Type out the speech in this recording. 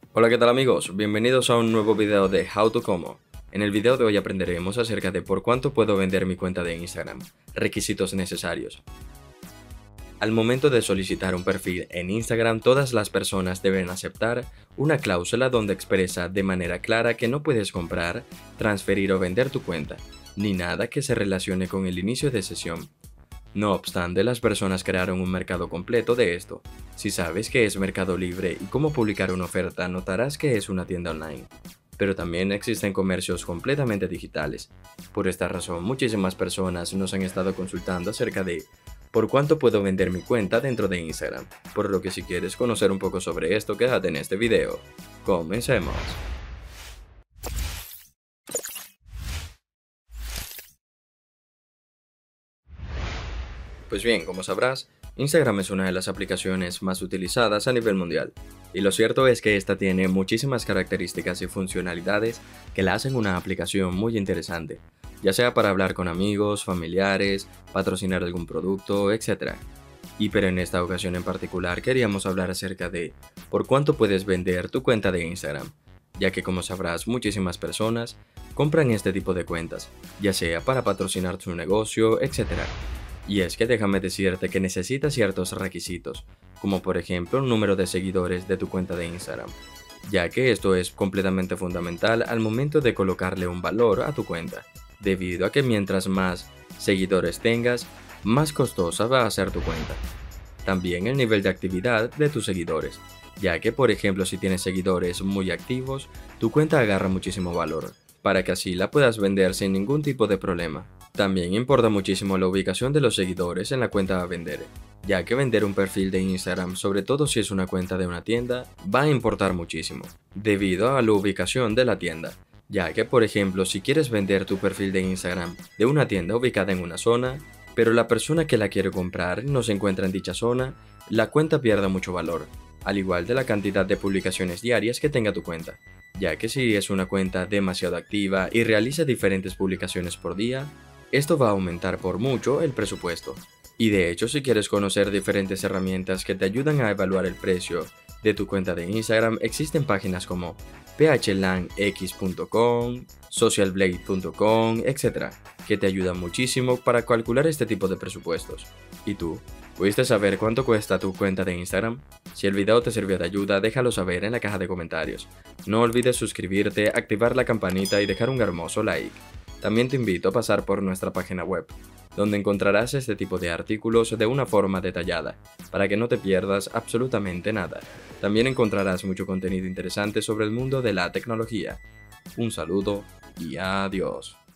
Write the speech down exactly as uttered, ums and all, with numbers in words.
Hola, ¿qué tal amigos? Bienvenidos a un nuevo video de How to Como. En el video de hoy aprenderemos acerca de por cuánto puedo vender mi cuenta de Instagram, requisitos necesarios. Al momento de solicitar un perfil en Instagram, todas las personas deben aceptar una cláusula donde expresa de manera clara que no puedes comprar, transferir o vender tu cuenta, ni nada que se relacione con el inicio de sesión. No obstante, las personas crearon un mercado completo de esto. Si sabes qué es Mercado Libre y cómo publicar una oferta, notarás que es una tienda online. Pero también existen comercios completamente digitales. Por esta razón, muchísimas personas nos han estado consultando acerca de por cuánto puedo vender mi cuenta dentro de Instagram. Por lo que si quieres conocer un poco sobre esto, quédate en este video. Comencemos. Pues bien, como sabrás, Instagram es una de las aplicaciones más utilizadas a nivel mundial, y lo cierto es que esta tiene muchísimas características y funcionalidades que la hacen una aplicación muy interesante, ya sea para hablar con amigos, familiares, patrocinar algún producto, etcétera. Y pero en esta ocasión en particular queríamos hablar acerca de por cuánto puedes vender tu cuenta de Instagram, ya que como sabrás muchísimas personas compran este tipo de cuentas, ya sea para patrocinar su negocio, etcétera. Y es que déjame decirte que necesitas ciertos requisitos, como por ejemplo el número de seguidores de tu cuenta de Instagram, ya que esto es completamente fundamental al momento de colocarle un valor a tu cuenta, debido a que mientras más seguidores tengas, más costosa va a ser tu cuenta. También el nivel de actividad de tus seguidores, ya que por ejemplo si tienes seguidores muy activos, tu cuenta agarra muchísimo valor, para que así la puedas vender sin ningún tipo de problema. También importa muchísimo la ubicación de los seguidores en la cuenta a vender, ya que vender un perfil de Instagram, sobre todo si es una cuenta de una tienda, va a importar muchísimo, debido a la ubicación de la tienda, ya que por ejemplo si quieres vender tu perfil de Instagram de una tienda ubicada en una zona, pero la persona que la quiere comprar no se encuentra en dicha zona, la cuenta pierde mucho valor, al igual de la cantidad de publicaciones diarias que tenga tu cuenta, ya que si es una cuenta demasiado activa y realiza diferentes publicaciones por día, esto va a aumentar por mucho el presupuesto. Y de hecho, si quieres conocer diferentes herramientas que te ayudan a evaluar el precio de tu cuenta de Instagram, existen páginas como p h lan x punto com, socialblade punto com, etcétera, que te ayudan muchísimo para calcular este tipo de presupuestos. ¿Y tú? ¿Pudiste saber cuánto cuesta tu cuenta de Instagram? Si el video te sirvió de ayuda, déjalo saber en la caja de comentarios. No olvides suscribirte, activar la campanita y dejar un hermoso like. También te invito a pasar por nuestra página web, donde encontrarás este tipo de artículos de una forma detallada, para que no te pierdas absolutamente nada. También encontrarás mucho contenido interesante sobre el mundo de la tecnología. Un saludo y adiós.